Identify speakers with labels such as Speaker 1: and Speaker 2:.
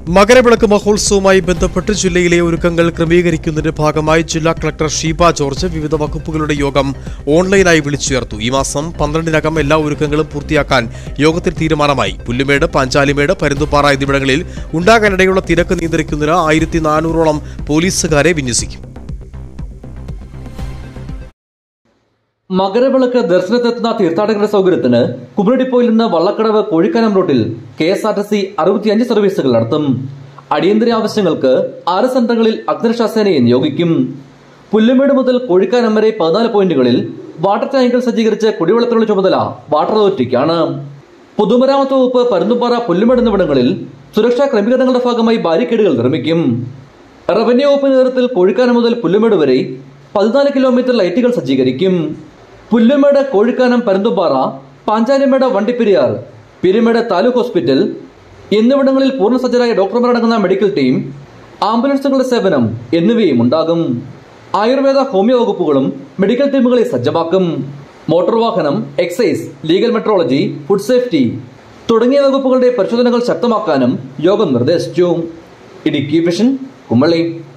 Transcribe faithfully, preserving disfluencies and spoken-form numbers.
Speaker 1: മകരവിളക്ക് മഹോത്സവവുമായി ബന്ധപ്പെട്ട് ജില്ലയിലെ ഒരുക്കങ്ങൾ ക്രമീകരിക്കുന്നതിന്റെ ഭാഗമായി ജില്ലാ കളക്ടർ ഷീബ ജോർജ് വിവിധ വകുപ്പുകളുടെ യോഗം ഓൺലൈനായി വിളിച്ചു ചേർത്തു. ഈ മാസം പന്ത്രണ്ടിനകം എല്ലാ ഒരുക്കങ്ങളും പൂർത്തിയാക്കാൻ യോഗത്തിൽ തീരുമാനമായി. പുല്ലുമേട്, പാഞ്ചാലിമേട്, പരുന്തുംപാറ എന്നിവിടങ്ങളിൽ ഉണ്ടാകാനിടയുള്ള തിരക്ക് നിയന്ത്രിക്കുന്നതിന് ആയിരത്തി നാനൂറോളം പോലീസുകാരെ വിന്യസിക്കും.
Speaker 2: മകരവിളക്ക് ദർശനത്തെത്തുന്ന തീർത്ഥാടകരുടെ സൗകര്യത്തിന് കുമരടി ഡിപ്പോയിൽ നിന്ന് വള്ളക്കടവ് കോഴിക്കാനം റൂട്ടിൽ K S R T C അറുപത്തിയഞ്ച് സർവീസുകൾ നടത്തും. അടിയന്തര ആവശ്യങ്ങൾക്ക് ആറ് സെന്ററുകളിൽ അഗ്നിരക്ഷാസേനയെ നിയോഗിക്കും. പുല്ലുമേട് മുതൽ കോഴിക്കാനം വരെ പതിനാല് പോയിന്റുകളിൽ വാട്ടർ ടാങ്കുകൾ സജ്ജീകരിച്ച് കുടിവെള്ളത്തിനുള്ള ചുമതല വാട്ടർ അതോറിറ്റിക്കാണ്. പൊതുമരാമത്ത് വകുപ്പ് പരുന്തുംപാറ, പുല്ലുമേട് എന്നിവിടങ്ങളിൽ സുരക്ഷാ ക്രമീകരണങ്ങളുടെ ഭാഗമായി ബാരിക്കേഡുകൾ നിർമ്മിക്കും. റവന്യൂ വകുപ്പ് നേതൃത്വത്തിൽ കോഴിക്കാനം മുതൽ പുല്ലുമേട് വരെ പതിനാല് കിലോമീറ്റർ ലൈറ്റുകൾ സജ്ജീകരിക്കും. പുല്ലുമേട്, കോഴിക്കാനം, പരുന്തുംപാറ, പാഞ്ചാലിമേട്, വണ്ടിപ്പെരിയാർ, പിരിമേട് താലൂക്ക് ഹോസ്പിറ്റൽ എന്നിവിടങ്ങളിൽ പൂർണ്ണസജ്ജരായ ഡോക്ടർമാരടങ്ങുന്ന മെഡിക്കൽ ടീം, ആംബുലൻസുകളുടെ സേവനം എന്നിവയും ഉണ്ടാകും. ആയുർവേദ, ഹോമിയോ വകുപ്പുകളും മെഡിക്കൽ ടീമുകളെ സജ്ജമാക്കും. മോട്ടോർ വാഹനം, excise, legal metrology, food safety തുടങ്ങിയ വകുപ്പുകളുടെ പരിശോധനകൾ ശക്തമാക്കാനും യോഗം നിർദ്ദേശിച്ചു. ഇടുക്കി വിഷൻ, കുമളി.